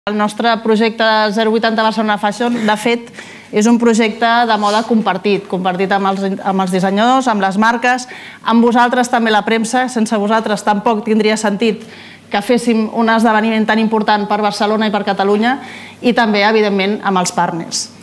El nostre projecte 080 Barcelona Fashion, de fet, és un projecte de moda compartit amb els dissenyadors, amb les marques, amb vosaltres també la premsa. Sense vosaltres tampoc tindria sentit que féssim un esdeveniment tan important per Barcelona i per Catalunya, i també, evidentment, amb els partners.